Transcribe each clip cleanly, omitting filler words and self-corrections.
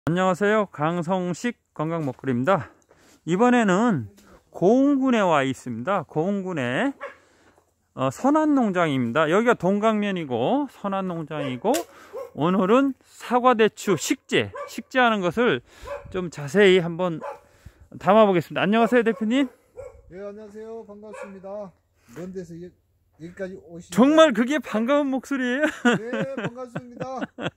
안녕하세요. 강성식 건강먹거리입니다. 이번에는 고흥군에 와 있습니다. 고흥군에 선안농장입니다. 여기가 동강면이고 선안농장이고, 오늘은 사과대추 식재하는 것을 좀 자세히 한번 담아 보겠습니다. 안녕하세요, 대표님. 네, 안녕하세요. 반갑습니다. 먼 데서 여기까지 오신 정말 그게 반가운 목소리예요. 네, 반갑습니다.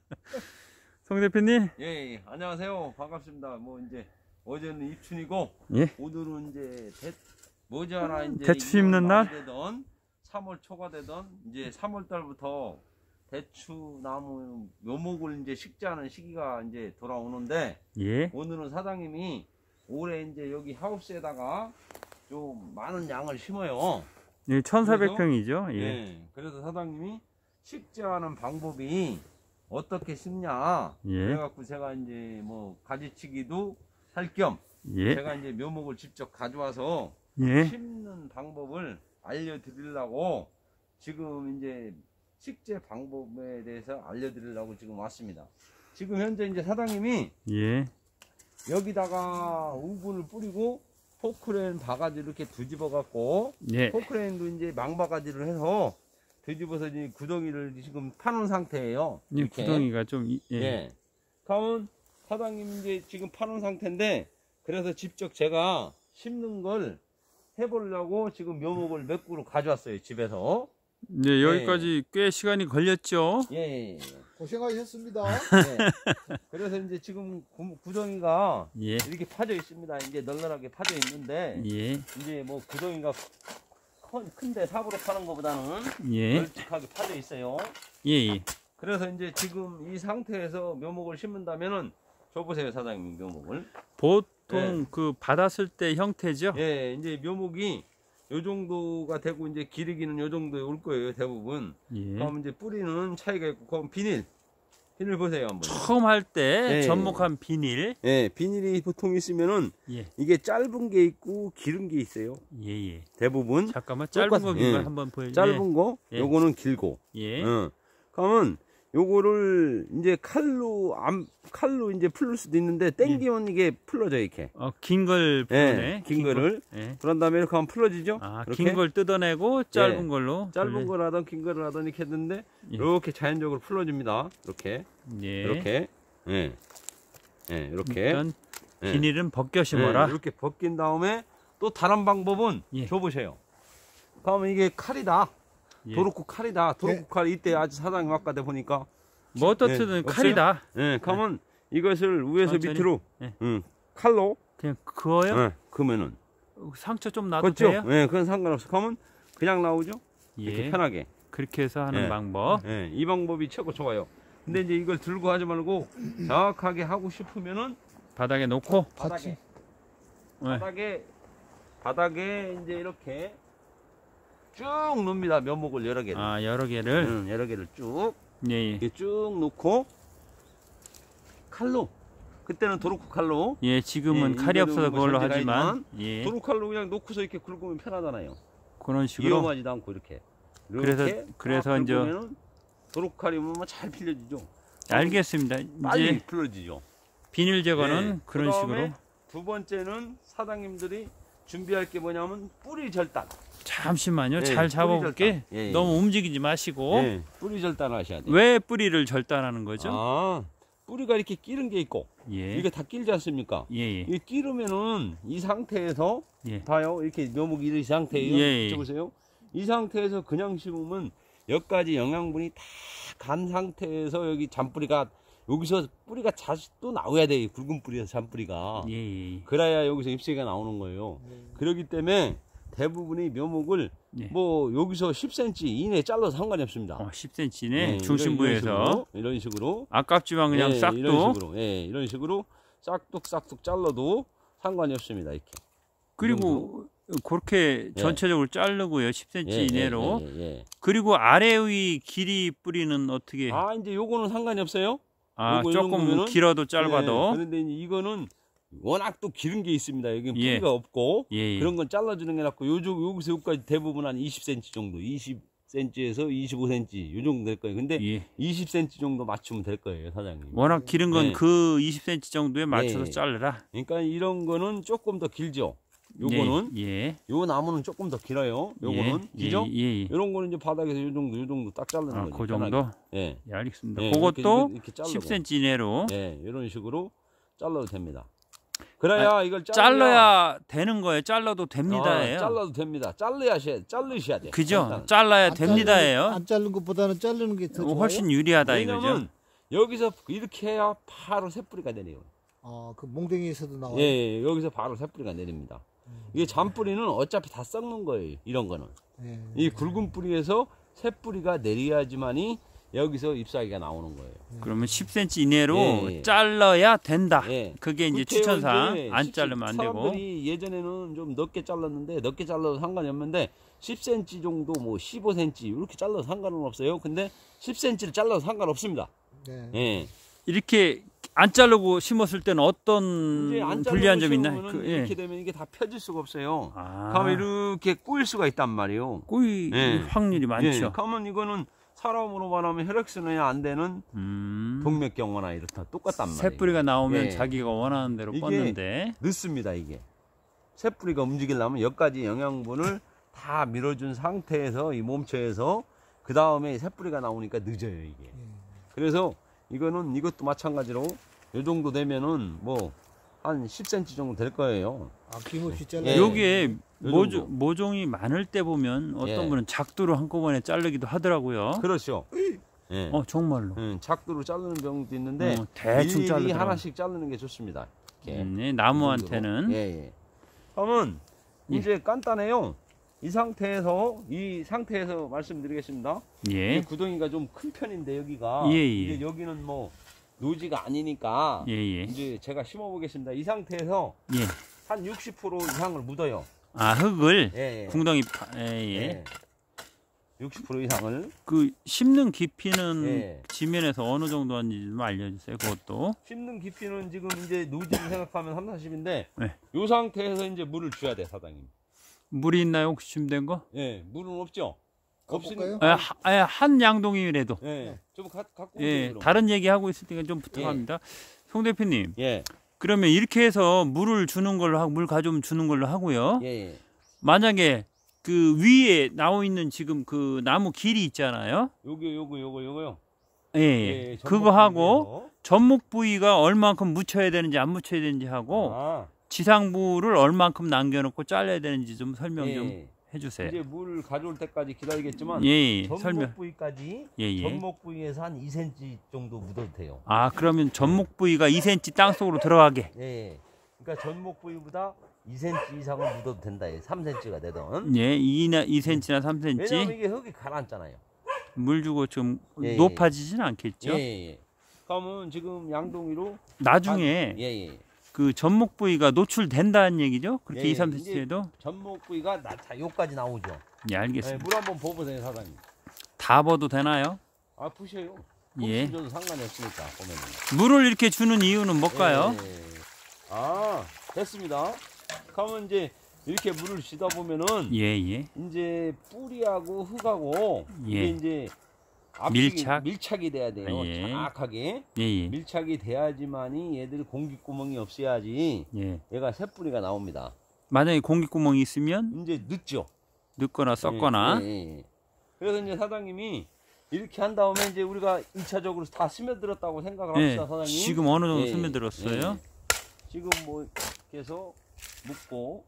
송 대표님. 예, 안녕하세요. 반갑습니다. 뭐 이제 어제는 입춘이고, 예. 오늘은 이제 머지않아 이제 대추 심는 날 되던 3월 초가 되던 이제 3월 달부터 대추 나무 묘목을 이제 식재하는 시기가 이제 돌아오는데, 예. 오늘은 사장님이 올해 이제 여기 하우스에다가 좀 많은 양을 심어요. 예, 1400평이죠. 예. 예. 그래서 사장님이 식재하는 방법이 어떻게 심냐. 예. 그래갖고 제가 이제 뭐 가지치기도 할 겸 예. 제가 이제 묘목을 직접 가져와서 예. 심는 방법을 알려드리려고 지금 이제 식재 방법에 대해서 알려드리려고 지금 왔습니다. 지금 현재 이제 사장님이 예. 여기다가 우분을 뿌리고 포크레인 바가지 이렇게 뒤집어 갖고, 예. 포크레인도 이제 망바가지를 해서 뒤집어서 이제 구덩이를 지금 파놓은 상태예요. 이 이렇게. 구덩이가 좀 예. 예. 그러면 사장님 이제 지금 파놓은 상태인데, 그래서 직접 제가 심는 걸 해보려고 지금 묘목을 몇 그루 가져왔어요, 집에서. 네, 여기까지 꽤 시간이 걸렸죠. 예. 고생하셨습니다. 예. 그래서 이제 지금 구덩이가 예. 이렇게 파져 있습니다. 이제 널널하게 파져 있는데, 예. 이제 뭐 구덩이가 큰데 삽으로 파는 것보다는 예. 널찍하게 파져 있어요. 예. 그래서 이제 지금 이 상태에서 묘목을 심는다면은, 줘보세요, 사장님, 묘목을. 보통 예. 그 받았을 때 형태죠. 예, 이제 묘목이 요 정도가 되고, 이제 기르기는 요 정도에 올 거예요, 대부분. 예. 그럼 이제 뿌리는 차이가 있고, 그럼 비닐 보세요, 한번. 처음 할 때 예. 접목한 비닐. 예, 비닐이 보통 있으면은 예. 이게 짧은 게 있고 기른 게 있어요. 예. 대부분 잠깐만, 짧은 똑같- 거 예. 한번 보여. 짧은 거, 예. 요거는 길고. 예. 그러면 요거를 이제 칼로 이제 풀을 수도 있는데, 땡기면 이게 풀어져, 이렇게. 긴 걸 부르네. 예, 긴 거를. 예. 그런 다음에 이렇게 하면 풀어지죠? 이렇게? 긴 걸 뜯어내고 짧은 예. 걸로. 짧은 거라든 긴 거를 하든 이렇게 했는데, 예. 이렇게 자연적으로 풀어집니다. 이렇게. 예. 이렇게. 예. 예, 이렇게. 일단 예. 비닐은 벗겨 심어라. 예, 이렇게 벗긴 다음에 또 다른 방법은 예. 줘보세요. 그러면 이게 칼이다. 예. 도루쿠 칼이다. 도루쿠 칼 이때 아주 사장님 아까 내 보니까. 뭐 어떻든 예, 칼이다. 예, 그러면 이것을 위에서 천천히. 밑으로 예. 칼로 그냥 그어요? 예, 그러면은 상처 좀 나도 그렇죠? 돼요? 예, 그건 상관없어. 그러면 그냥 나오죠? 이렇게 예. 편하게. 그렇게 해서 하는 예. 방법. 예, 이 방법이 최고 좋아요. 근데 이제 이걸 들고 하지 말고 정확하게 하고 싶으면은 바닥에 놓고. 바닥에 예. 바닥에 이제 이렇게 쭉 놓습니다. 묘목을 여러 개를. 여러 개를. 여러 개를 쭉 예. 이렇게 쭉 놓고 칼로, 그때는 도루쿠 칼로, 예, 지금은 예, 칼이 없어서 이거는 뭐 그걸로 전지가 하지만, 예, 도루쿠 칼로 그냥 놓고서 이렇게 긁으면 편하잖아요. 그런 식으로. 위험하지도 않고 이렇게. 그래서 딱 이제 긁으면은 도루쿠 칼이면 잘 필려지죠. 알겠습니다. 빨리 이제 풀어지죠. 비닐 제거는 예, 그런 그다음에 식으로. 두 번째는 사장님들이 준비할 게 뭐냐면 뿌리 절단. 잠시만요. 예, 잘 뿌리 잡아볼게. 절단. 예, 예. 너무 움직이지 마시고. 예, 뿌리 절단을 하셔야 돼요. 왜 뿌리를 절단하는 거죠? 뿌리가 이렇게 끼는 게 있고, 예. 이게 다 끼지 않습니까? 예, 예. 이 끼르면은 이 상태에서 예. 봐요. 이렇게 묘목이 이 상태예요. 예, 예. 보세요. 이 상태에서 그냥 심으면 몇 가지 영양분이 다 간 상태에서 여기 잔뿌리가, 여기서 뿌리가 다시 또 나와야 돼요. 굵은 뿌리에서 잔뿌리가. 예, 예. 그래야 여기서 잎사귀가 나오는 거예요. 그렇기 때문에 대부분의 묘목을 예. 뭐 여기서 10cm 이내에 잘라서 상관이 없습니다. 10cm네. 예, 중심부에서. 이런 식으로. 아깝지만 그냥 예, 싹둑. 이런 식으로 싹둑 잘라도 상관이 없습니다. 이렇게. 그리고 그렇게 예. 전체적으로 자르고요. 10cm 예, 이내로. 예. 그리고 아래의 길이 뿌리는 어떻게? 이제 요거는 상관이 없어요. 요거 이 조금 정도면은? 길어도 짧아도. 예, 그런데 이제 이거는 워낙 또 기른 게 있습니다. 여기는 예. 뿌리가 없고 예, 예. 그런 건 잘라주는 게 낫고, 여기서 여기까지 대부분 한 20cm 정도, 20 20cm에서 25cm 요 정도 될 거예요. 근데 예. 20cm 정도 맞추면 될 거예요, 사장님. 워낙 기른 건 네. 그 20cm 정도에 맞춰서 예. 자르라. 그러니까 이런 거는 조금 더 길죠. 요거는 예. 요 나무는 조금 더 길어요. 요거는 예. 길죠. 예. 이런 거는 이제 바닥에서 요 정도 딱 자르는 아, 거죠. 그 정도? 예. 예, 알겠습니다. 예, 그것도 이렇게 자르고. 10cm 이내로 예, 이런 식으로 잘라도 됩니다. 그래야 이걸 잘라야 되는 거예요. 잘라도 됩니다예요. 잘라도 됩니다. 자르셔야 돼. 그죠? 일단. 잘라야 안 됩니다예요. 안 자른 것보다는 자르는 게 더 좋아요. 훨씬 유리하다 이거죠. 왜냐면 여기서 이렇게 해야 바로 새뿌리가 내려요. 그 몽댕이에서도 나와요. 예, 여기서 바로 새뿌리가 내립니다. 이게 잔뿌리는 어차피 다 썩는 거예요. 이런 거는. 예. 이 굵은 뿌리에서 새뿌리가 내려야지만이 여기서 잎사귀가 나오는 거예요. 그러면 10cm 이내로 예. 잘라야 된다. 예. 그게 이제 그때요, 추천사항. 이제 안 자르면 안 되고. 사람들이 예전에는 좀 넓게 잘랐는데 넓게 잘라도 상관이 없는데 10cm 정도 뭐 15cm 이렇게 잘라도 상관은 없어요. 근데 10cm를 잘라도 상관없습니다. 네. 예. 이렇게 안 자르고 심었을 때는 어떤 이제 안 불리한 점이 자르고 있나요? 심으면은 이렇게 되면 이게 다 펴질 수가 없어요. 아, 그러면 이렇게 꼬일 수가 있단 말이에요. 꼬이 예. 확률이 많죠. 예. 그러면 이거는 사람으로 말하면 혈액순환이 안 되는 동맥경화나 이렇다 똑같단 말이에요. 새뿌리가 나오면 예. 자기가 원하는 대로 이게 뻗는데 늦습니다. 이게 새뿌리가 움직이려면 여기까지 영양분을 다 밀어준 상태에서 이 몸체에서 그 다음에 새뿌리가 나오니까 늦어요 이게. 그래서 이거는 이것도 마찬가지로 이 정도 되면은 뭐 한 10cm 정도 될 거예요. 아낌없이 잘라. 예. 여기에 요 정도. 모종이 많을 때 보면 어떤 예. 분은 작두로 한꺼번에 자르기도 하더라고요. 그렇죠. 예. 정말로. 작두로 자르는 경우도 있는데 대충 일일이 자르더라고요. 하나씩 자르는 게 좋습니다. 이렇게. 네, 나무한테는 예. 그러면 예. 이제 간단해요. 이 상태에서 말씀드리겠습니다. 예. 이 구덩이가 좀 큰 편인데 여기가 예, 예. 이제 여기는 뭐 노지가 아니니까 예. 이제 제가 심어 보겠습니다. 이 상태에서 예. 한 60% 이상을 묻어요. 아, 흙을 예. 궁덩이 예. 예. 60% 이상을 그 심는 깊이는 예. 지면에서 어느 정도 하는지 좀 알려주세요. 그것도. 심는 깊이는 지금 이제 노지를 생각하면 30인데 네. 이 상태에서 이제 물을 줘야 돼, 사장님. 물이 있나요? 혹시 준비된 거? 예, 물은 없죠. 가볼까요? 한 양동이라도. 예, 좀 갖고 오세요. 예, 그럼. 다른 얘기 하고 있을 때가 좀 부탁합니다. 송 대표님, 예, 그러면 이렇게 해서 물을 주는 걸로 하고 물 가져오면 주는 걸로 하고요. 예. 만약에 그 위에 나와 있는 지금 그 나무 길이 있잖아요. 요거요. 예, 전복 그거 하고 부위에서. 전목 부위가 얼만큼 묻혀야 되는지 안 묻혀야 되는지 하고 아, 지상부를 얼만큼 남겨놓고 잘라야 되는지 좀 설명 좀 예. 해주세요. 이제 물 가져올 때까지 기다리겠지만 예, 전목 설명. 부위까지 예. 전목 부위에서 한 2cm 정도 묻어도 돼요. 아, 그러면 전목 부위가 2cm 땅 속으로 들어가게. 예. 그러니까 전목 부위보다 2cm 이상은 묻어도 된다. 3cm가 되던. 예, 2cm나 왜냐면 3cm 이게 흙이 가라앉잖아요. 물 주고 좀 예, 높아지진 않겠죠. 예. 그러면 지금 양동이로 나중에 예. 그 전목 부위가 노출된다는 얘기죠. 그렇게 예, 2, 3cm에도. 전목 부위가 자 요까지 나오죠. 예, 예, 알겠습니다. 물 한번 부어보세요, 사장님. 다 버도 되나요? 아, 부셔요. 예. 부셔도 상관이 없으니까 보면은. 물을 이렇게 주는 이유는 뭘까요? 예. 아, 됐습니다. 그러면 이제 이렇게 물을 주다 보면은 예. 이제 뿌리하고 흙하고 예. 이게 이제 밀착이 돼야 돼요. 예. 정확하게 예. 밀착이 돼야지만이 얘들 공기구멍이 없어야지 예. 얘가 새뿌리가 나옵니다. 만약에 공기구멍이 있으면 이제 늦죠. 늦거나 썩거나. 예. 그래서 이제 사장님이 이렇게 한 다음에 이제 우리가 2차적으로 다 스며들었다고 생각을 예. 합시다, 사장님. 지금 어느 정도 예. 스며들었어요? 예. 지금 뭐 이렇게 해서 묶고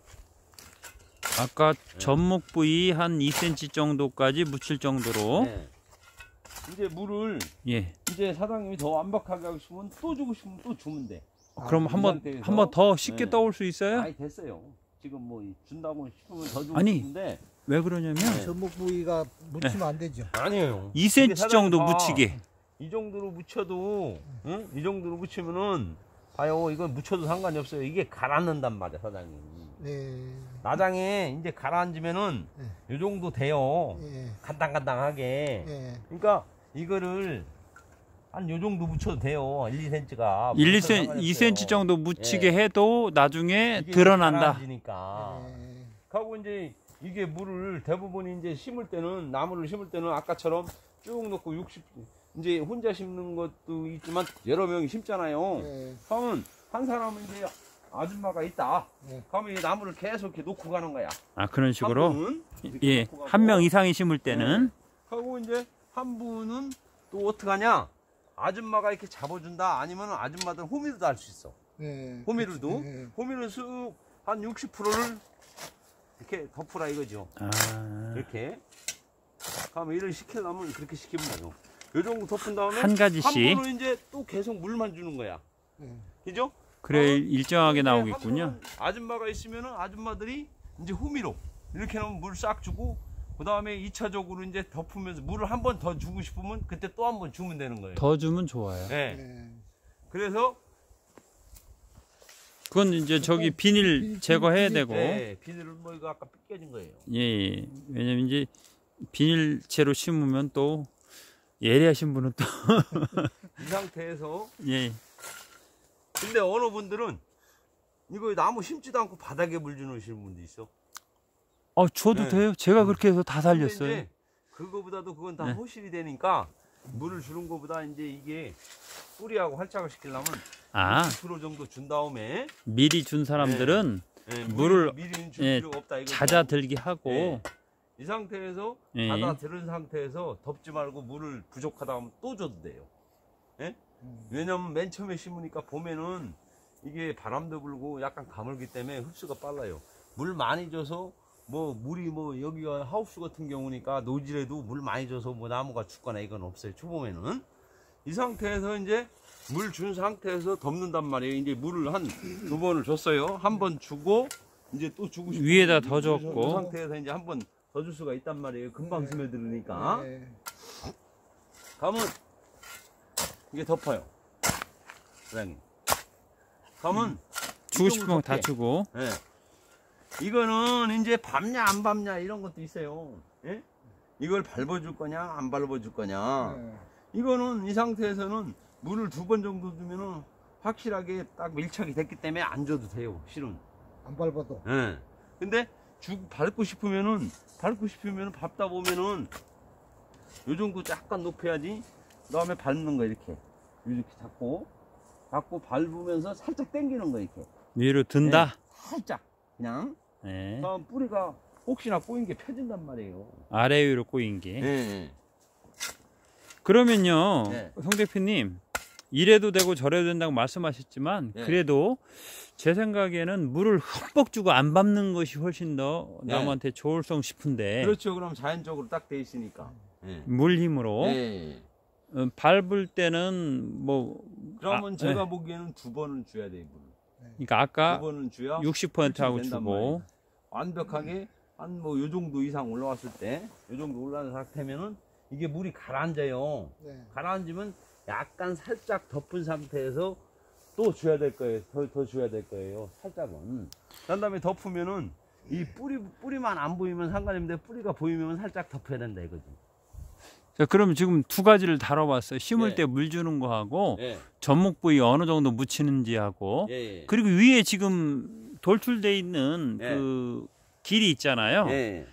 아까 전목 부위 한 2cm 정도까지 묻힐 정도로. 예. 이제 물을 예. 이제 사장님이 더 완벽하게 하고 싶으면 또 주고 싶으면 또 주면 돼. 그럼 이 한번 상태에서? 더 쉽게 네. 떠올 수 있어요? 아니 됐어요. 지금 뭐 준다고 싶으면 더 주고 아니. 싶은데 왜 그러냐면 전목 부위가 묻히면 안 되죠. 아니에요. 2cm 정도 묻히게. 이 정도로 묻혀도 응? 이 정도로 묻히면은 봐요. 이건 묻혀도 상관이 없어요. 이게 가라앉는단 말이야, 사장님. 네. 나장에 이제 가라앉으면은 이 정도 돼요. 예. 간당간당하게. 예. 그러니까 이거를 한 요 정도 묻혀도 돼요. 1, 2cm가. 2cm 정도 묻히게 예. 해도 나중에 드러난다. 가라앉으니까. 예. 하고 이제 이게 물을 대부분 이제 심을 때는 나무를 심을 때는 아까처럼 쭉 놓고 60 이제 혼자 심는 것도 있지만 여러 명이 심잖아요. 네. 그러면 한 사람은 이제 아줌마가 있다. 네. 그러면 이 나무를 계속 이렇게 놓고 가는 거야. 아, 그런 식으로? 한 분은 이렇게 예. 놓고 가고. 한 명 이상이 심을 때는? 하고 이제 한 분은 또 어떻게 하냐? 아줌마가 이렇게 잡아준다. 아니면 아줌마들 호미로도 할 수 있어. 네. 호미로도. 네. 호미를 쑥 한 60%를 이렇게 덮으라 이거죠. 아. 이렇게. 그러면 일을 시키려면 그렇게 시키면 되죠. 요 정도 덮은 다음에 한 가지씩. 한 분은 이제 또 계속 물만 주는 거야. 네. 그죠? 그래, 일정하게 이제 나오겠군요. 한 분은 아줌마가 있으면은 아줌마들이 이제 호미로 이렇게 하면 물 싹 주고 그 다음에 2차적으로 이제 덮으면서 물을 한 번 더 주고 싶으면 그때 또 한 번 주면 되는 거예요. 더 주면 좋아요. 네. 네. 그래서 그건 이제 저기 비닐 제거해야 되고. 네, 비닐은 뭐 이거 아까 삐껴진 거예요. 예, 예. 왜냐면 이제 비닐채로 심으면 또 예리하신 분은 또 이 상태에서 예. 근데 어느 분들은 이거 나무 심지도 않고 바닥에 물 주시는 분도 있어. 저도 네. 돼요. 제가 그렇게 해서 다 근데 살렸어요. 이제 그거보다도 그건 다 네. 호실이 되니까 물을 주는 것보다 이제 이게 뿌리하고 활착을 시키려면 아, 60% 정도 준 다음에 미리 준 사람들은 예, 물을 미리 줄 예, 필요가 없다 이거죠. 잦아들게 하고 예. 이 상태에서 예. 닫아들은 상태에서 덮지 말고 물을 부족하다 하면 또 줘도 돼요. 예? 왜냐면 맨 처음에 심으니까 봄에는 이게 바람도 불고 약간 가물기 때문에 흡수가 빨라요. 물 많이 줘서 뭐 물이 뭐 여기가 하우스 같은 경우니까 노질에도 물 많이 줘서 뭐 나무가 죽거나 이건 없어요. 초봄에는 이 상태에서 이제 물 준 상태에서 덮는단 말이에요. 이제 물을 한 2번을 줬어요. 한 번 주고 이제 또 주고 싶고 위에다 더 이 줬고. 상태에서 이제 한 번 더 줄 수가 있단 말이에요. 금방 스며들으니까. 네. 가면 이게 덮어요. 사장님. 가면 주고 이 싶은 정도 거 다 덮게. 주고. 예. 이거는 이제 밟냐 안 밟냐 이런 것도 있어요. 예? 이걸 밟아줄 거냐 안 밟아줄 거냐. 네. 이거는 이 상태에서는 물을 2번 정도 주면은 확실하게 딱 밀착이 됐기 때문에 안 줘도 돼요. 실은. 안 밟아도. 예. 근데 밟고 싶으면은 밟다 보면은 요 정도 약간 높여야지. 그다음에 밟는 거 이렇게 잡고 밟으면서 살짝 당기는 거 이렇게. 위로 든다. 살짝 그냥. 예. 다음 뿌리가 혹시나 꼬인 게 펴진단 말이에요. 아래 위로 꼬인 게. 예. 그러면요, 네. 송 대표님, 이래도 되고 저래도 된다고 말씀하셨지만, 네. 그래도 제 생각에는 물을 흠뻑 주고 안 밟는 것이 훨씬 더 네. 나무한테 좋을성 싶은데, 그렇죠. 그럼 자연적으로 딱 돼 있으니까. 예. 물 힘으로 예. 밟을 때는 뭐, 그러면 아, 제가 네. 보기에는 2번은 줘야 돼요. 물을. 그러니까 아까 2번은 줘야 60%하고 된단 주고, 말이에요. 완벽하게 한 뭐 요 정도 이상 올라왔을 때, 요 정도 올라온 상태면은 이게 물이 가라앉아요. 네. 가라앉으면 약간 살짝 덮은 상태에서 또 줘야 될 거예요. 더 줘야 될 거예요. 살짝은. 그 다음에 덮으면은 이 뿌리만 안 보이면 상관없는데 뿌리가 보이면 살짝 덮어야 된다 이거지. 자, 그럼 지금 2가지를 다뤄봤어요. 심을 예. 때 물 주는 거 하고, 예. 접목 부위 어느 정도 묻히는지 하고, 예. 예. 그리고 위에 지금 돌출돼 있는 예. 그 길이 있잖아요. 예.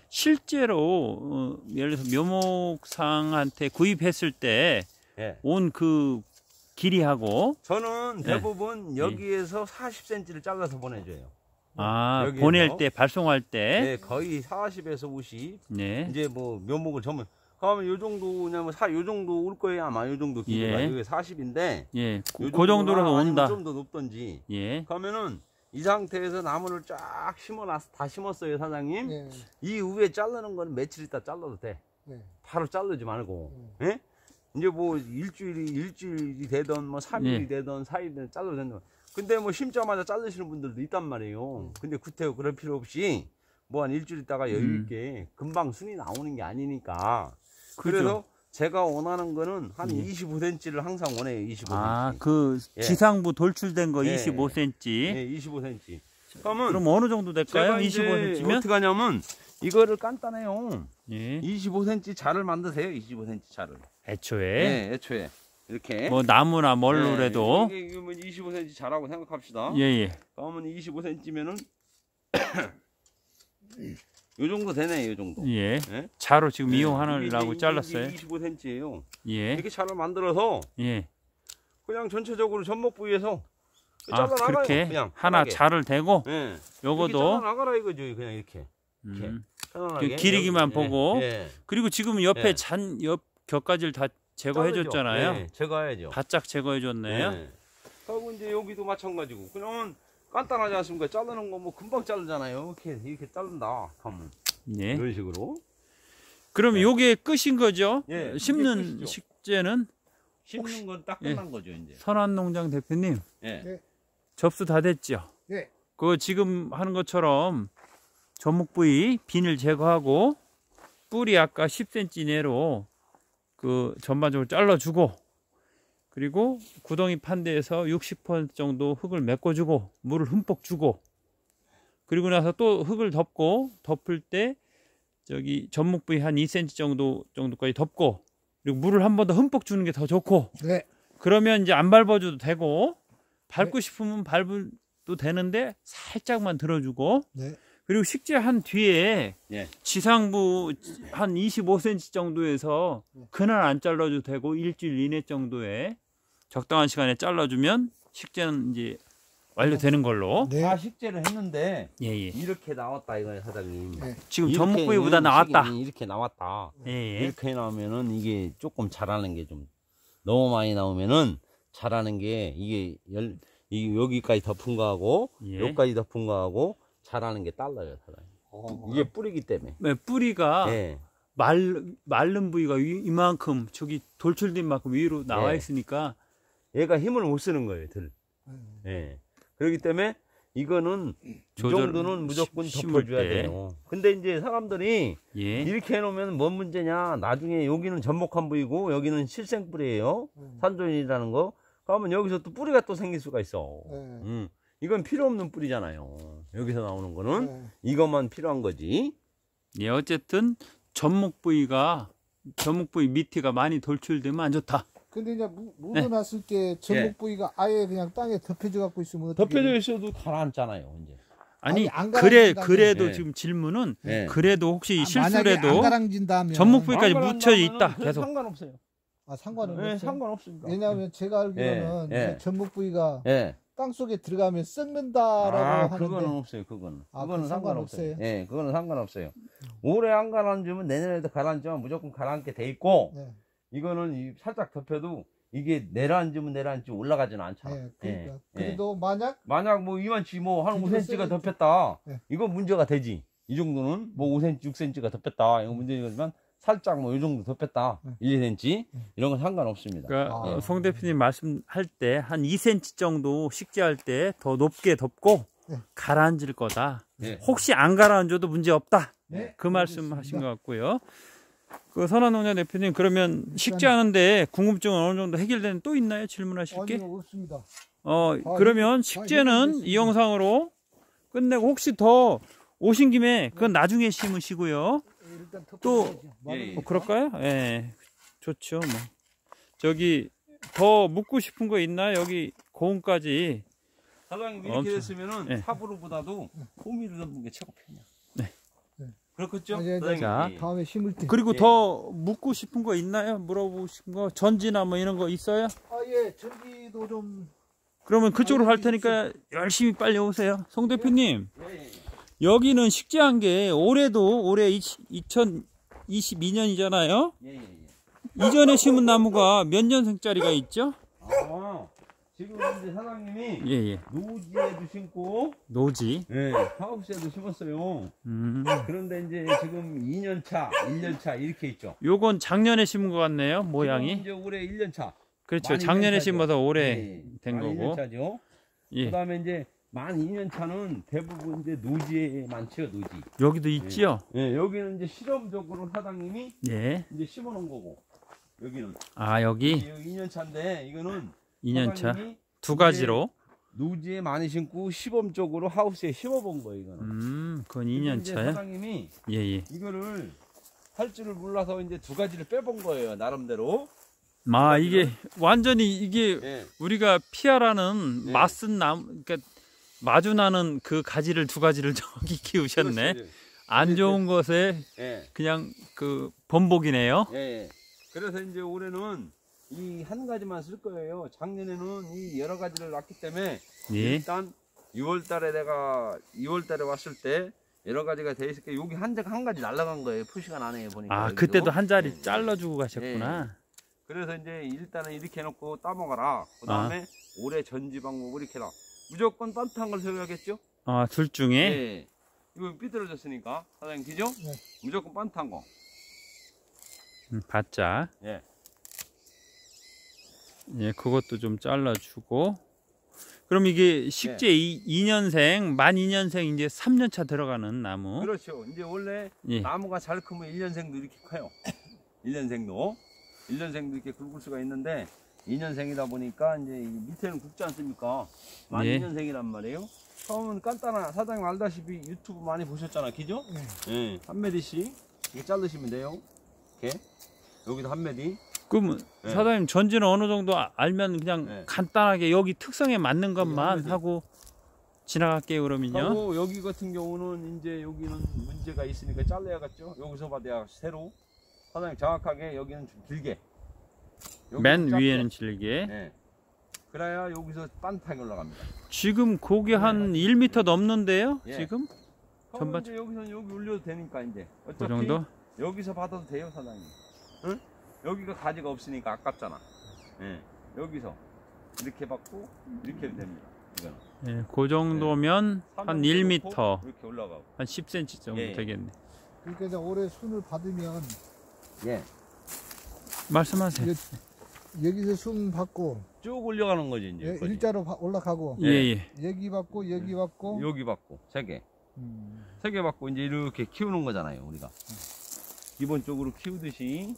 실제로 예를 들어서 묘목상한테 구입했을 때 예. 온 그 길이하고 저는 네. 대부분 여기에서 40cm를 잘라서 보내줘요. 여기에서? 보낼 때 발송할 때 네, 거의 40에서 50. 네. 이제 뭐 묘목을 전면 그러면 요 정도냐면 요 정도 올 거예요 아마 요 정도 길이가 예. 이게 40인데 예, 그 정도로 온다. 좀 더 높던지. 예. 그러면은 이 상태에서 나무를 쫙 다 심었어요 사장님. 네. 이 위에 자르는 건 며칠 있다 잘라도 돼. 네. 바로 자르지 말고. 예? 이제 뭐 일주일이 되던 뭐 3일이 예. 되던 4일이 되던 잘라도 된다. 근데 뭐 심자마자 자르시는 분들도 있단 말이에요. 근데 구태여 그럴 필요 없이 뭐 한 일주일 있다가 여유 있게 금방 순이 나오는 게 아니니까. 그래서 제가 원하는 거는 한 25cm를 항상 원해요. 25cm. 그 예. 지상부 돌출된 거 예. 25cm. 네, 25cm. 그러면 그럼 어느 정도 될까요? 제가 이제 25cm면? 어떻게 하냐면 이거를 간단해요. 예. 25cm 자를 만드세요. 25cm 자를. 애초에 네, 애초에 이렇게. 뭐 나무나 뭘로라도 이게 뭐 25cm 자라고 생각합시다. 예, 예. 그러면 25cm면은 요 정도 되네, 요 정도. 예. 예? 자로 지금 네, 이용하려고 이게 잘랐어요. 25cm예요. 예. 이렇게 자를 만들어서 예. 그냥 전체적으로 전목 부위에서 아, 잘라 나가요. 그렇게 그냥 하나 편하게. 자를 대고 예. 요거도 잘라 나가라 이거죠. 그냥 이렇게. 편안하게. 길이기만 예, 보고 예. 그리고 지금 옆에 예. 옆 곁가지를 다 제거해 자르죠. 줬잖아요. 예, 제거해야죠. 바짝 제거해 줬네요. 예. 그리고 이제 여기도 마찬가지고 그냥 간단하지 않습니까? 자르는 거 뭐 금방 자르잖아요. 이렇게 자른다 하면 예. 이런 식으로. 그럼 네. 요게 끝인 거죠? 예, 이게 심는 끝이죠. 식재는 심는 건 딱 예. 끝난 거죠 이제. 선한농장 대표님 예. 네. 접수 다 됐죠? 예. 그거 지금 하는 것처럼 전목 부위 비늘 제거하고 뿌리 아까 10cm 내로 그 전반적으로 잘라주고 그리고 구덩이 판 데에서 60% 정도 흙을 메꿔주고 물을 흠뻑 주고 그리고 나서 또 흙을 덮을 때 저기 전목 부위 한 2cm 정도까지 덮고 그리고 물을 한 번 더 흠뻑 주는 게 더 좋고 네. 그러면 이제 안 밟아줘도 되고 밟고 싶으면 밟아도 되는데 살짝만 들어주고 네. 그리고 식재한 뒤에 예. 지상부 한 25cm 정도에서 그날 안 잘라도 되고 일주일 이내 정도에 적당한 시간에 잘라주면 식재는 이제 완료되는 걸로. 네. 다 식재를 했는데 예예. 이렇게 나왔다 이거예요 사장님. 네. 지금 이렇게 전목 부위보다 이런 나왔다. 식이 이렇게 나왔다. 예예. 이렇게 나오면은 이게 조금 자라는 게 좀 너무 많이 나오면은 자라는 게 이게 이게 여기까지 덮은 거하고 예. 여기까지 덮은 거하고 자라는 게 달라요 사장님. 이게 뿌리기 때문에. 네, 뿌리가 예. 마른 부위가 이만큼 저기 돌출된 만큼 위로 나와 예. 있으니까 얘가 힘을 못 쓰는 거예요 들. 예. 그렇기 때문에 이거는 이 조절- 정도는 무조건 심을 덮어줘야 때. 돼요. 근데 이제 사람들이 예. 이렇게 해놓으면 뭔 문제냐? 나중에 여기는 전목한 부위고 여기는 실생뿌리예요. 산조인이라는 거. 그러면 여기서 또 뿌리가 또 생길 수가 있어. 네. 이건 필요 없는 뿌리잖아요. 여기서 나오는 거는 네. 이것만 필요한 거지. 예, 어쨌든 전목 부위 밑에가 많이 돌출되면 안 좋다. 근데 이제 묻어놨을 때 전목 부위가 아예 그냥 땅에 덮여져 갖고 있으면 어떻게 덮여져 있어도 가라앉잖아요. 이제. 아니 안 그래도 네. 지금 질문은 네. 그래도 혹시 만약에 실수라도 안 가라앉는다면 전목 부위까지 안 묻혀 있다. 가라앉으면은 계속. 상관없어요. 상관은 네, 없어요. 상관없습니다. 왜냐하면 제가 알기로는 예, 예. 그 전목 부위가 예. 땅 속에 들어가면 썩는다라고 하는데 그거는 없어요. 그거는. 아, 그거는 그건 상관없어요. 상관없어요? 예, 그거는 상관없어요. 올해 안 가라앉으면 내년에도 가라앉으면 무조건 가라앉게 돼 있고, 네. 이거는 살짝 덮여도 이게 내려앉으면 올라가지는 않잖아. 네, 그러니까 예, 그래도 만약 만약 이만치 한 뒤집어 5cm가 써야지. 덮였다. 네. 이건 문제가 되지. 이 정도는 5cm, 6cm가 덮였다. 이건 문제지만 살짝 이 정도 덮였다. 1, 2cm. 이런 건 상관없습니다. 그러니까 아. 송 대표님 말씀할 때 한 2cm 정도 식재할 때 더 높게 덮고 네. 가라앉을 거다. 네. 혹시 안 가라앉아도 문제 없다. 네, 그 말씀 알겠습니다. 하신 것 같고요. 그 선한농장 대표님 그러면 식재하는데 궁금증은 어느 정도 해결되는 또 있나요? 질문하실 게? 아니요, 없습니다. 그러면 이거 식재는 해결됐습니다. 이 영상으로 끝내고 혹시 더 오신 김에 그건 나중에 심으시고요. 일단 또- 덮어야죠. 예, 예. 그럴까요? 예. 좋죠. 뭐. 저기 더 묻고 싶은 거 있나요? 여기 고음까지. 사장님 이렇게 엄청- 됐으면은 네. 삽으로보다도 호미를 넣는 게 최고 편이야. 네. 그렇겠죠? 아, 예, 예. 사장님? 자, 예. 다음에 심을 때. 그리고 예. 더 묻고 싶은 거 있나요? 물어보고 싶은 거 전지나 뭐 이런 거 있어요? 예, 전기도 좀 그러면 그쪽으로 갈 테니까 열심히 빨리 오세요. 송 대표님, 예, 예. 여기는 식재한 게 올해 2022년이잖아요. 예, 예, 예. 이전에 심은 나무가 몇 년생짜리가 있죠? 지금 이제 사장님이 예예. 노지에도 심고, 노지. 예, 하우스에도 심었어요. 그런데 이제 지금 2년차, 1년차 이렇게 있죠. 요건 작년에 심은 것 같네요. 지금 모양이. 이제 올해 1년차. 그렇죠. 만 작년에 2년차죠. 심어서 올해 예, 된 만 거고. 2년차죠. 예. 그다음에 이제 만 2년차는 대부분 이제 노지에 많죠, 노지. 여기도 있지요? 예, 여기는 이제 실험적으로 사장님이 예. 이제 심어놓은 거고, 여기는 아, 여기 2년차인데 이거는 2년차. 사장님이 두 가지로. 노지에 많이 심고 시범적으로 하우스에 심어본 거예요, 이거는. 그건 근데 이제 2년차요? 사장님이 예예. 이거를 할 줄을 몰라서 이제 두 가지를 빼본 거예요, 나름대로. 이게 완전히 이게 예. 우리가 피아라는 네. 맞은 나무, 그러니까 마주나는 그 가지를 두 가지를 저기 키우셨네. 그렇지. 안 좋은 것에 예. 그냥 그 번복이네요. 예. 그래서 이제 올해는 이 한 가지만 쓸 거예요. 작년에는 이 여러 가지를 놨기 때문에 예. 일단 6월달에 내가 2월달에 왔을 때 여러 가지가 돼 있을 게 여기 한 가지 날라간 거예요. 표시가 나네요 보니까. 아, 여기도. 그때도 한 자리 예. 잘라주고 가셨구나. 그래서 이제 일단은 이렇게 해놓고 따먹어라. 그 다음에 올해 전지 방법을 이렇게 해라. 무조건 딴딴한 걸 세워야겠죠? 아, 둘 중에 예. 이거 삐뚤어졌으니까 사장님 기죠? 네. 무조건 빤탄 거. 바짝. 예. 예, 그것도 좀 잘라주고. 그럼 이게 식재 2년생, 만 2년생 이제 3년차 들어가는 나무. 그렇죠. 이제 원래 예. 나무가 잘 크면 1년생도 이렇게 커요. 1년생도 이렇게 굵을 수가 있는데 2년생이다 보니까 이제 밑에는 굵지 않습니까? 만 예. 2년생이란 말이에요. 처음은 간단한 사장님 알다시피 유튜브 많이 보셨잖아, 기죠? 네. 예. 한 매디씩 이렇게 자르시면 돼요. 이렇게 여기도 한 매디. 그럼 네. 사장님 전지는 어느 정도 알면 그냥 네. 간단하게 여기 특성에 맞는 것만 여기 하고 지나갈게요 그러면요. 하고 여기 같은 경우는 이제 여기는 문제가 있으니까 잘라야겠죠. 여기서 받아야 새로. 사장님 정확하게 여기는 좀 길게. 맨 짧게. 위에는 질게. 네. 그래야 여기서 빤타게 올라갑니다. 지금 고기 한 1m 넘는데요? 예. 지금? 전반 전반- 이제 여기서 여기 올려도 되니까 이제 어차피 그 정도? 여기서 받아도 돼요, 사장님. 응? 여기가 가지가 없으니까 아깝잖아. 예. 여기서 이렇게 받고 이렇게 해도 됩니다. 이거는. 예, 그 정도면 한 1m, 이렇게 올라가고. 한 10cm 정도 예. 되겠네. 그러니까 이제 올해 순을 받으면 예. 말씀하세요. 여기서 순 받고 쭉 올려가는 거지 이제. 예, 여기까지. 일자로 올라가고 예, 예. 여기 받고 여기 받고 여기 받고 세 개. 음. 세 개 받고 이제 이렇게 키우는 거잖아요, 우리가. 기본적으로 키우듯이.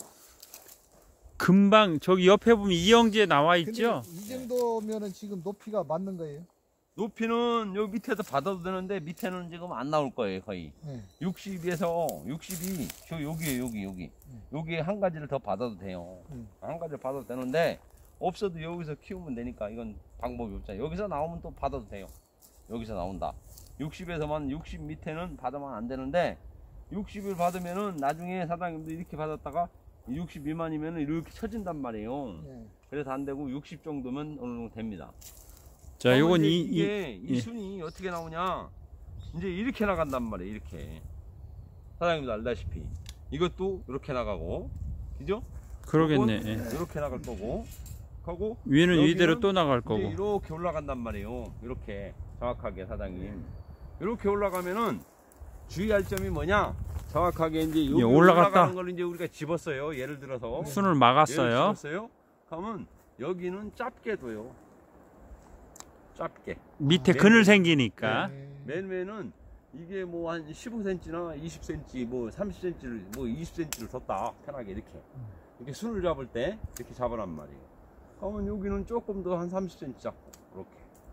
금방 저기 옆에 보면 이영지에 나와 근데 있죠? 이 정도면은 지금 높이가 맞는 거예요? 높이는 여기 밑에서 받아도 되는데 밑에는 지금 안 나올 거예요, 거의. 네. 60에서 60이 저 여기에요, 여기. 여기에 한 가지를 더 받아도 돼요. 한 가지를 받아도 되는데 없어도 여기서 키우면 되니까 이건 방법이 없잖아요. 여기서 나오면 또 받아도 돼요. 여기서 나온다. 60에서만 60 밑에는 받으면 안 되는데 60을 받으면은 나중에 사장님도 이렇게 받았다가 60 미만이면은 이렇게 쳐진단 말이에요. 네. 그래서 안 되고 60 정도면 어느 정도 됩니다. 자, 요건 이제 이 이게 이 예. 순이 어떻게 나오냐? 이제 이렇게 나간단 말이에요. 이렇게 사장님도 알다시피 이것도 이렇게 나가고, 그죠? 그러겠네. 예. 이렇게 나갈 거고, 하고 위는 여기는 이대로 또 나갈 이제 거고. 이렇게 올라간단 말이에요. 이렇게 정확하게 사장님. 이렇게 올라가면은 주의할 점이 뭐냐? 정확하게 이제 여기 올라갔다. 올라가는 걸 이제 우리가 집었어요. 예를 들어서 순을 막았어요. 집었어요. 그러면 여기는 짧게 둬요. 짧게. 밑에 네. 그늘 생기니까. 네. 맨 위에는 이게 뭐 한 15cm나 20cm, 뭐 30cm를, 뭐 20cm를 뒀다. 편하게 이렇게 순을 잡을 때 이렇게 잡으란 말이에요. 그러면 여기는 조금 더 한 30cm 잡고,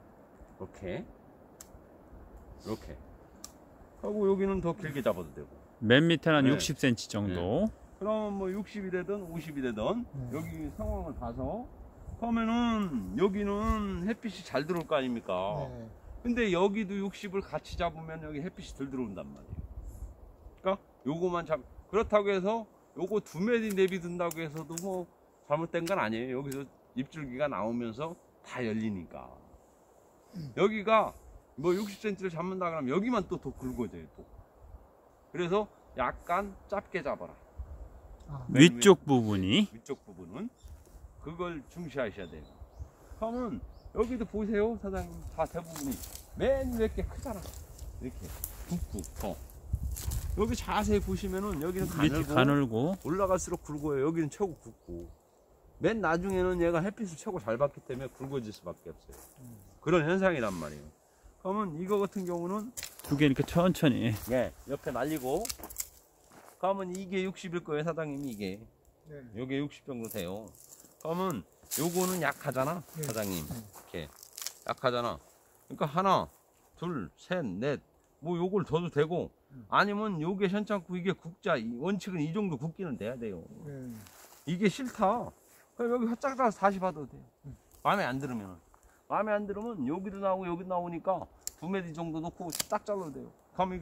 이렇게. 하고 여기는 더 길게 잡아도 되고. 맨 밑에는 한 네. 60cm 정도. 그럼 뭐 60이 되든 50이 되든 여기 상황을 봐서 그러면은 여기는 햇빛이 잘 들어올 거 아닙니까? 네. 근데 여기도 60을 같이 잡으면 여기 햇빛이 덜 들어온단 말이에요. 그러니까 요거만 그렇다고 해서 요거 2mm 내비둔다고 해서도 뭐 잘못된 건 아니에요. 여기서 잎줄기가 나오면서 다 열리니까. 여기가 뭐 60cm를 잡는다 그러면 여기만 또 더 굵어져요. 또. 그래서 약간 짧게 잡아라. 아, 위쪽 부분이. 위쪽 부분은 그걸 중시하셔야 돼요. 그러면 여기도 보세요, 사장님. 다 대부분이 맨 위에 게 크잖아. 이렇게 굵고 더. 여기 자세히 보시면은 여기는 밑이 가늘고. 올라갈수록 굵어요. 여기는 최고 굵고. 맨 나중에는 얘가 햇빛을 최고 잘 받기 때문에 굵어질 수밖에 없어요. 그런 현상이란 말이에요. 그러면 이거 같은 경우는 두 개 이렇게 천천히. 예, 옆에 날리고 그러면 이게 60일 거예요, 사장님이 이게. 네. 요게 60 정도 돼요. 그러면 요거는 약하잖아, 네. 사장님. 이렇게 약하잖아. 그러니까 하나, 둘, 셋, 넷. 뭐 요걸 더도 되고 아니면 요게 현찮고 이게 굵자. 원칙은 이 정도 굵기는 돼야 돼요. 네. 이게 싫다. 그럼 여기 화짝 잘라서 다시 봐도 돼요. 마음에 안 들으면. 마음에 안 들으면 여기도 나오고 여기도 나오니까 2mm 정도 놓고 딱 잘라도 돼요. 그러면 이게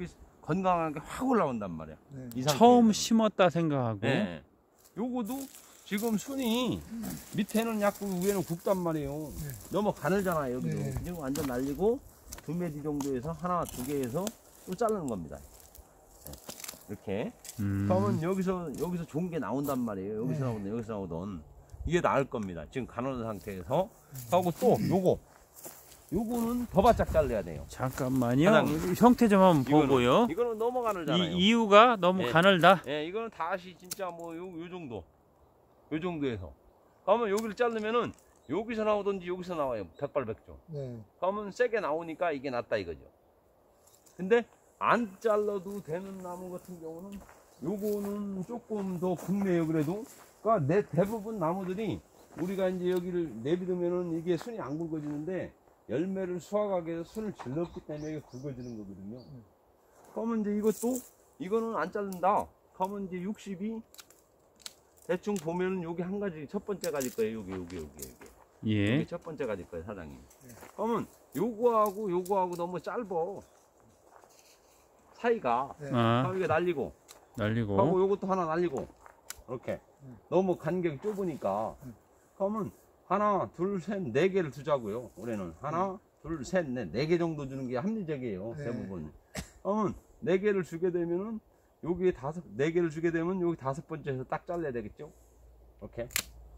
건강하게 확 올라온단 말이야. 네. 이 처음 상태에서는. 심었다 생각하고 네. 요거도 지금 순이 밑에는 얕고 위에는 굵단 말이에요. 네. 너무 가늘잖아요, 여기도. 네. 지금 완전 날리고 2mm 정도에서 하나, 2개에서 또 자르는 겁니다. 네. 이렇게. 그러면 여기서 좋은 게 나온단 말이에요. 여기서 네. 나오든 여기서 나오든 이게 나을 겁니다. 지금 가는 상태에서. 하고 또 요거는 더 바짝 잘라야 돼요. 잠깐만요. 사장님. 형태 좀 한번 보고요. 이거는 너무 가늘잖아요. 이유가 너무 네. 가늘다. 예, 이거는 다시 진짜 뭐 요 정도. 요 정도에서. 그러면 여기를 자르면은 여기서 나오든지 여기서 나와요. 백발백중. 네. 그러면 세게 나오니까 이게 낫다 이거죠. 근데 안 잘라도 되는 나무 같은 경우는 요거는 조금 더 굵네요. 그래도 그러니까 대부분 나무들이 우리가 이제 여기를 내비두면은 이게 순이 안 굵어지는데 열매를 수확하기 위해서 순을 질렀기 때문에 이게 굵어지는 거거든요. 그러면 이제 이거는 안 자른다. 그러면 이제 60이 대충 보면은 여기 한 가지 첫 번째 가질 거예요. 여기. 예. 여기 첫 번째 가질 거예요, 사장님. 그러면 요거하고 너무 짧아. 사이가. 네. 아, 그럼 이게 날리고. 날리고. 하고 요것도 하나 날리고. 이렇게. 너무 간격이 좁으니까. 그러면 하나, 둘, 셋, 네 개를 두자고요. 올해는 하나, 둘, 셋, 넷, 네 개 정도 주는 게 합리적이에요. 네. 대부분. 그러면 네 개를 주게 되면은 여기에 네 개를 주게 되면 여기 5번째에서 딱 잘라야 되겠죠? 이렇게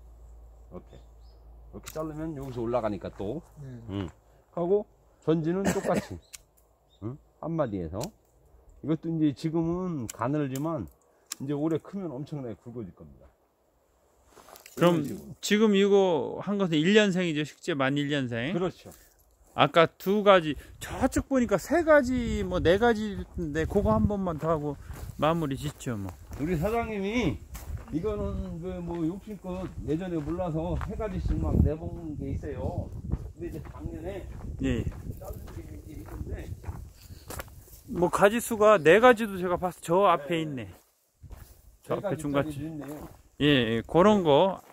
자르면 여기서 올라가니까 또. 네. 하고 전지는 똑같이. 한마디에서. 이것도 이제 지금은 가늘지만 이제 올해 크면 엄청나게 굵어질 겁니다. 그럼 이런 식으로. 지금 이거 한 것은 1년생이죠. 식재 만 1년생. 그렇죠. 아까 2가지, 저쪽 보니까 3가지, 뭐 4가지인데 그거 한 번만 더 하고 마무리 짓죠, 뭐. 우리 사장님이 이거는 그 뭐 욕심껏 예전에 몰라서 3가지씩 막 내본 게 있어요. 근데 이제 작년에 예. 자른 게 이제 있는데 뭐 가지 수가 4가지도 제가 봤어. 저 앞에 네. 있네. 저 앞에 3가지짜리도 중간쯤. 있네요. 예, 그런 거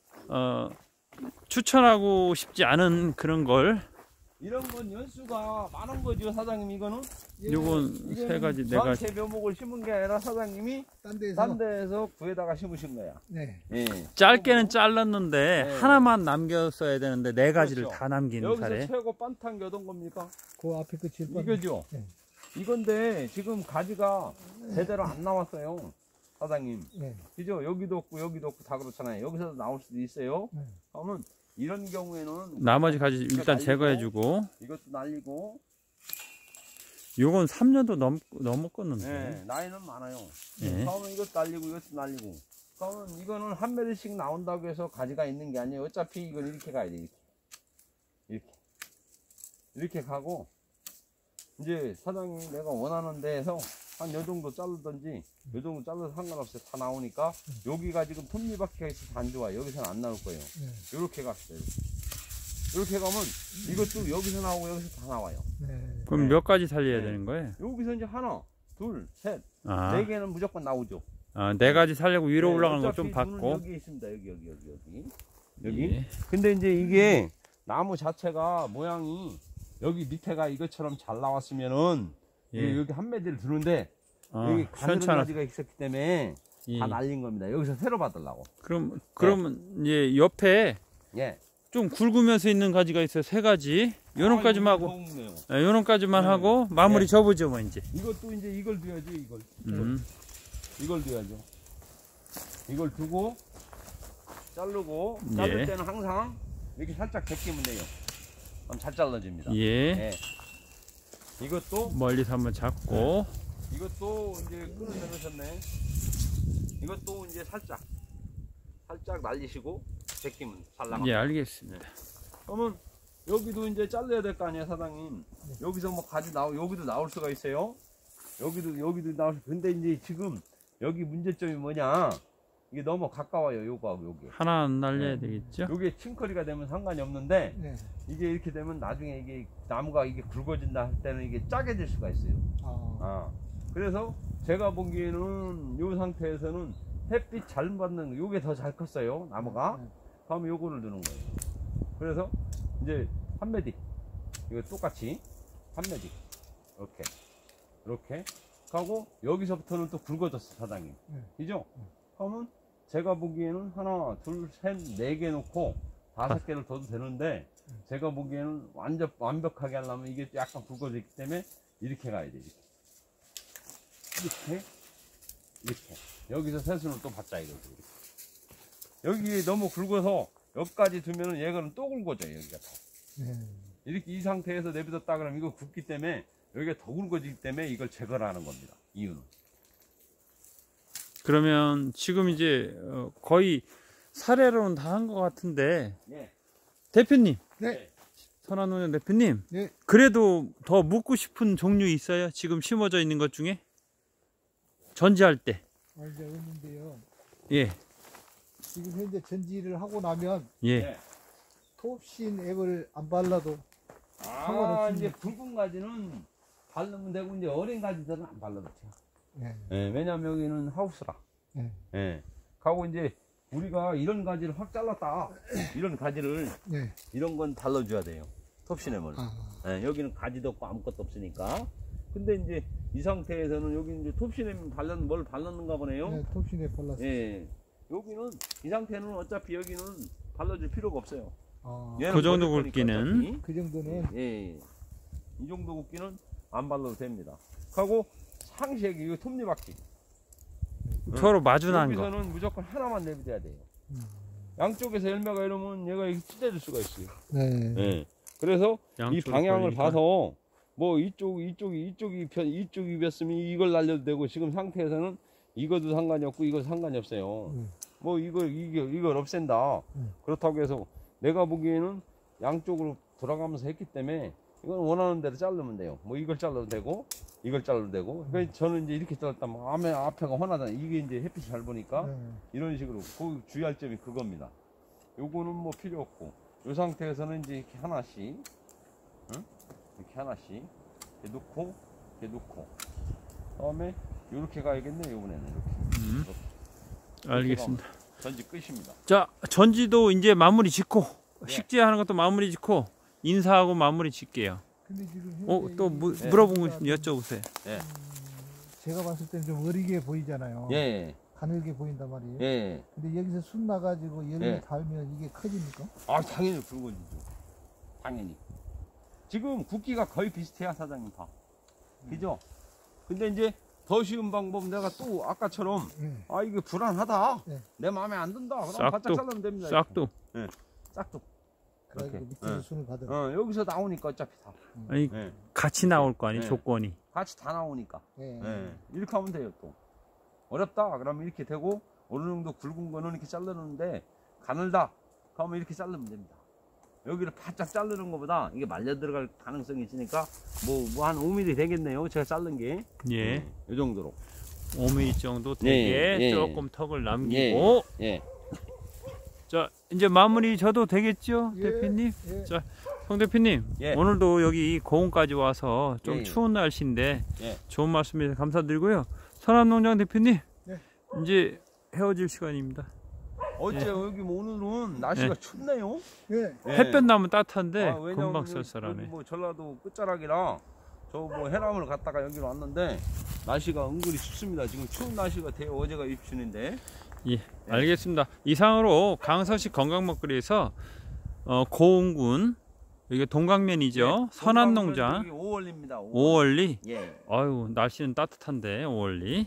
추천하고 싶지 않은 그런 걸. 이런 건 연수가 많은 거죠, 사장님. 이거는 요건 3가지, 4가지. 저한테 묘목을 심은 게 아니라 사장님이 딴 데서. 딴 데에서 구에다가 심으신 거야. 네. 예. 짧게는 잘랐는데 네. 하나만 남겼어야 되는데 4가지를 그렇죠. 다 남긴 여기서 사례. 최고 빤탄 게 어떤 겁니까? 그 앞에 그 질판. 이거죠. 네. 이건데 지금 가지가 제대로 안 나왔어요, 사장님. 네. 그죠? 여기도 없고 다 그렇잖아요. 여기서 나올 수도 있어요. 네. 그러면 이런 경우에는 나머지 가지 일단 날리고, 제거해주고. 이것도 날리고. 요건 3년도 넘었겠는데. 네, 나이는 많아요. 예. 그러면 이것도 날리고 이것도 날리고. 그러면 이거는 한 매리씩 나온다고 해서 가지가 있는 게 아니에요. 어차피 이건 이렇게 가야 돼. 이렇게 가고 이제 사장님 내가 원하는 데에서 한 요 정도 자르든지 요 정도 잘라도 상관없어요. 다 나오니까 여기가 지금 톱니바퀴가 있어서 안 좋아요. 여기서는 안 나올 거예요. 네. 요렇게 갔어요. 이렇게 가면 이것도 여기서 나오고 여기서 다 나와요. 네. 그럼 네. 몇 가지 살려야 네. 되는 거예요? 여기서 이제 하나, 둘, 셋, 아, 네 개는 무조건 나오죠. 4가지 살려고 위로 네, 올라가는 거 어차피 좀 눈은 받고. 여기 있습니다. 여기. 예. 근데 이제 이게 나무 자체가 모양이 여기 밑에가 이것처럼 잘 나왔으면은 예. 여기 한 매디를 두는데 아, 여기 가늘은 시원찮아. 가지가 있었기 때문에 예. 다 날린 겁니다. 여기서 새로 받으려고. 그러면 이제 옆에 예. 좀 굵으면서 있는 가지가 있어요. 3가지. 요런까지만 하고. 좋네요. 요런까지만 네. 하고 마무리 네. 접으죠, 뭐 이제. 이것도 이제 이걸 둬야죠. 이걸. 이걸 둬야죠. 이걸 두고 자르고 자를 예. 때는 항상 이렇게 살짝 벗기면 돼요. 그럼 잘 잘라집니다. 예. 예. 이것도 멀리서 한번 잡고. 이것도 이제 끈을 내놓으셨네. 이것도 이제 살짝 날리시고 벗기면 잘 나가. 예, 알겠습니다. 그러면 여기도 이제 잘라야 될 거 아니에요, 사장님. 여기서 뭐 가지 여기도 나올 수가 있어요. 여기도 나올 수. 근데 이제 지금 여기 문제점이 뭐냐? 이게 너무 가까워요, 요거하고 여기. 하나 날려야 되겠죠? 요게 층커리가 되면 상관이 없는데 네. 이게 이렇게 되면 나중에 이게 나무가 이게 굵어진다 할 때는 이게 짜게 될 수가 있어요. 아. 그래서 제가 보기에는 요 상태에서는 햇빛 잘 받는 요게 더 잘 컸어요, 나무가. 네. 다음에 요거를 넣는 거예요. 그래서 이제 한 매디 이거 똑같이 한 매디 이렇게 하고 여기서부터는 또 굵어졌어 사장님. 그죠? 그러면 제가 보기에는 하나, 둘, 셋, 네 개 놓고 5개를 둬도 되는데 제가 보기에는 완벽하게 하려면 이게 약간 굵어져 있기 때문에 이렇게 가야 돼. 이렇게 여기서 세수는 또 받자 이거죠. 여기 너무 굵어서 여기까지 두면은 얘가는 또 굵어져요. 여기가 더. 이렇게 이 상태에서 내비뒀다 그러면 이거 굵기 때문에 여기가 더 굵어지기 때문에 이걸 제거를 하는 겁니다. 이유는. 그러면 지금 이제 거의 사례로는 다 한 것 같은데 예. 대표님, 네. 선한농장 대표님, 네. 그래도 더 묻고 싶은 종류 있어요? 지금 심어져 있는 것 중에 전지할 때. 이제 없는데요. 예, 지금 현재 전지를 하고 나면 예. 네. 톱신 앱을 안 발라도 상관없습니다. 이제 굵은 가지는 바르면 되고 이제 어린 가지들은 안 발라도 돼요. 네. 예, 왜냐면 여기는 하우스라. 네. 예. 하고 이제 우리가 이런 가지를 확 잘랐다. 이런 가지를 네. 이런 건 발라줘야 돼요. 톱신엠을. 아, 예, 여기는 가지도 없고 아무것도 없으니까. 근데 이제 이 상태에서는 여기 이제 톱신엠 뭘 발랐는가 보네요. 네, 톱신 앱 발랐어요. 예. 여기는 이 상태는 어차피 여기는 발라줄 필요가 없어요. 얘는 그 정도 버릴 거니까 굵기는? 어차피. 그 정도는 예. 이 정도 굵기는 안 발라도 됩니다. 하고 상시하게 이거 톱니바퀴. 서로 마주난 거. 여기서는 무조건 하나만 내비둬야 돼요. 양쪽에서 열매가 이러면 얘가 이렇게 찢어질 수가 있어요. 네. 예. 그래서 이 양쪽으로 방향을 벌리니까. 봐서 뭐 이쪽이 비었으면 이걸 날려도 되고 지금 상태에서는 이것도 상관이 없고 이것도 상관이 없어요. 뭐 이걸 없앤다. 그렇다고 해서 내가 보기에는 양쪽으로 돌아가면서 했기 때문에 이건 원하는 대로 자르면 돼요. 뭐 이걸 잘라도 되고 이걸 잘라도 되고. 그러니까 저는 이제 이렇게 잘랐다면 앞에가 환하잖아요. 이게 이제 햇빛이 잘 보니까 네. 이런 식으로 그 주의할 점이 그겁니다. 요거는 뭐 필요 없고 이 상태에서는 이제 이렇게 하나씩, 응? 이렇게 하나씩 이렇게 놓고 그다음에 이렇게 가야겠네. 요번에는 이렇게. 알겠습니다. 전지 끝입니다. 자, 전지도 이제 마무리 짓고 네. 식재하는 것도 마무리 짓고 인사하고 마무리 짓게요. 근데 지금 현재 또 이- 물어본 거 있으면 여쭤보세요. 예. 제가 봤을 때는 좀 어리게 보이잖아요. 예. 가늘게 보인단 말이에요. 예. 근데 여기서 순 나가지고 여름에 예. 달면 이게 커집니까? 아, 당연히 굵어지죠. 당연히. 지금 굵기가 거의 비슷해요, 사장님 봐. 그죠? 근데 이제 더 쉬운 방법 내가 또 아까처럼 네. 아 이게 불안하다. 네. 내 마음에 안 든다. 그럼 싹둑. 바짝 잘라면 됩니다. 싹도. 싹둑. 그래가지고 이렇게. 밑에서 네. 순을 받으라. 여기서 나오니까 어차피 다. 아니 예. 같이 나올 거 아니 네. 조건이. 같이 다 나오니까. 네. 예. 이렇게 하면 돼요 또. 어렵다. 그러면 이렇게 되고 어느 정도 굵은 거는 이렇게 자르는데 가늘다. 그러면 이렇게 자르면 됩니다. 여기를 바짝 자르는 것보다 이게 말려 들어갈 가능성이 있으니까 뭐 한 5mm 되겠네요. 제가 자른 게. 예. 이 정도로. 5mm 정도 되게 예, 예. 조금 턱을 남기고. 예. 자, 이제 마무리 져도 되겠죠, 예. 대표님? 예. 자, 송 대표님, 예. 오늘도 여기 고흥까지 와서 좀 예, 예. 추운 날씨인데 예. 좋은 말씀해주셔서 감사드리고요. 선한농장 대표님, 네. 이제 헤어질 시간입니다. 어째 여기 뭐 오늘은 날씨가 예. 춥네요. 네. 예. 햇볕 나면 따뜻한데 왜냐면 금방 여기 쌀쌀하네. 뭐 전라도 끝자락이라 저 뭐 해남을 갔다가 여기로 왔는데 날씨가 은근히 춥습니다. 지금 추운 날씨가 돼요. 어제가 입춘인데. 예, 알겠습니다. 이상으로 강서시 건강먹거리에서 고흥군 이게 동강면이죠. 선한농장 여기 5월입니다. 오월리. 예. 아유, 날씨는 따뜻한데 오월리.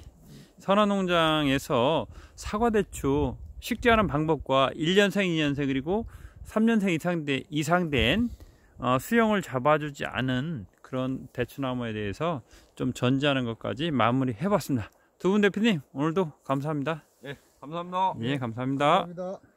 선한농장에서 사과대추 식재하는 방법과 1년생, 2년생 그리고 3년생 이상된 수영을 잡아주지 않은 그런 대추나무에 대해서 좀 전지하는 것까지 마무리 해봤습니다. 두 분 대표님 오늘도 감사합니다. 예. 감사합니다. 예, 감사합니다. 감사합니다.